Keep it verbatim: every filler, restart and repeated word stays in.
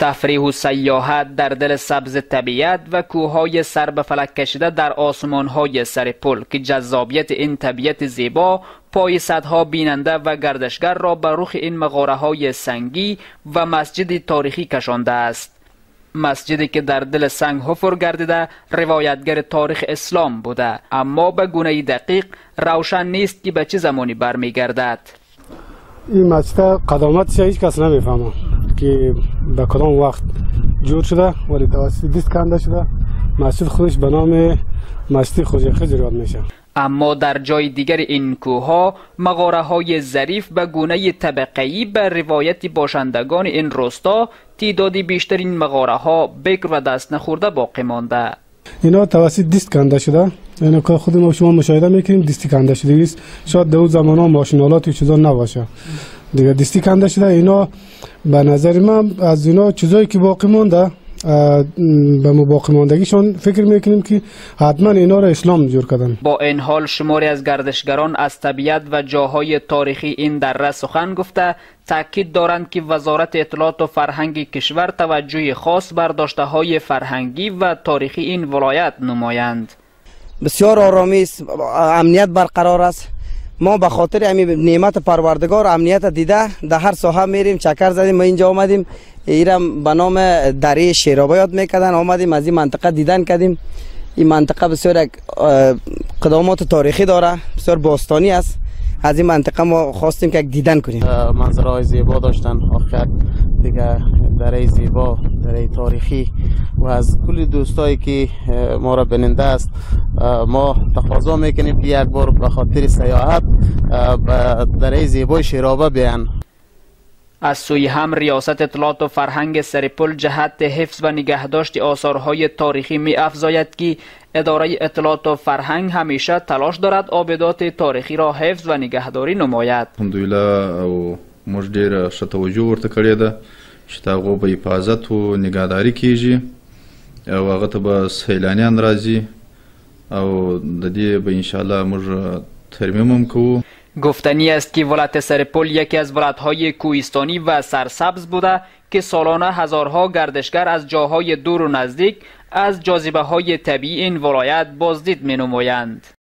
تفریح و سیاحت در دل سبز طبیعت و کوههای سر به فلک کشیده در آسمانهای سرپل که جذابیت این طبیعت زیبا پای صدها بیننده و گردشگر را به رخ این مغاره‌های سنگی و مسجد تاریخی کشانده است. مسجدی که در دل سنگ حفر گردیده روایتگر تاریخ اسلام بوده، اما به گونه دقیق روشن نیست که به چه زمانی برمیگردد. این مسجد قدامتش هیچ کس نمیفهمه که به کدام وقت جور شده، ولی توسط دیست کنده شده. مسجد خودش به نام مسجد خواجه خضر یاد میشه. اما در جای دیگر این کوهها مغاره های ظریف به گونه طبقه‌ای به روایت باشندگان این روستا تعدادی بیشترین مغاره ها بکر و دست نخورده باقی مانده. اینا توسط دیست کنده شده. اینا که خود ما شما مشاهده میکنیم دیستی کنده شده است. شاید در اون زمان ها ماشینالات و چیزا نباشه. دیگه دیستی کنده شده. اینا به نظر من از اینا چیزایی که باقی مانده به باقی ماندگیشون فکر میکنیم که حتما اینا را اسلام جور کردن. با این حال شماری از گردشگران از طبیعت و جاهای تاریخی این دره سخن گفته تاکید دارند که وزارت اطلاعات و فرهنگ کشور توجه خاص بر داشته های فرهنگی و تاریخی این ولایت نمایند. بسیار آرامی است، امنیت برقرار است. ما به خاطر همین نعمت پروردگار امنیت دیده در هر ساحه میریم، چکر زدیم. ما اینجا آمدیم، ایرم به نام دره شیرابه یاد میکردن، آمدیم از این منطقه دیدن کردیم. این منطقه بسیار قدامات تاریخی داره، بسیار باستانی است. از این منطقه ما خواستیم که دیدن کنیم. منظرهای زیبا داشتن، آخر دیگه دره زیبا، دره تاریخی و از کل دوستایی که ما را بیننده است ما تقاضا میکنیم که یک بار به خاطر سیاحت به دره زیبای شیرابه بیان. از سوی هم ریاست اطلاعات و فرهنگ سرپل جهت حفظ و نگهداشت آثارهای تاریخی می افزاید که اداره اطلاعات و فرهنگ همیشه تلاش دارد آبدات تاریخی را حفظ و نگهداری نماید. الحمدلله او موږ ډیره ښه توجه ورته کړې ده چې د هغو به حفاظت و نگهداري کیږي او هغه ته به سیلانیان راځي او د دې به انشاءالله موږ ترمیم هم کوو. گفتنی است که ولایت سرپل یکی از ولایت‌های کوهستانی و سرسبز بوده که سالانه هزارها گردشگر از جاهای دور و نزدیک از جاذبه‌های طبیعی این ولایت بازدید می‌نمایند.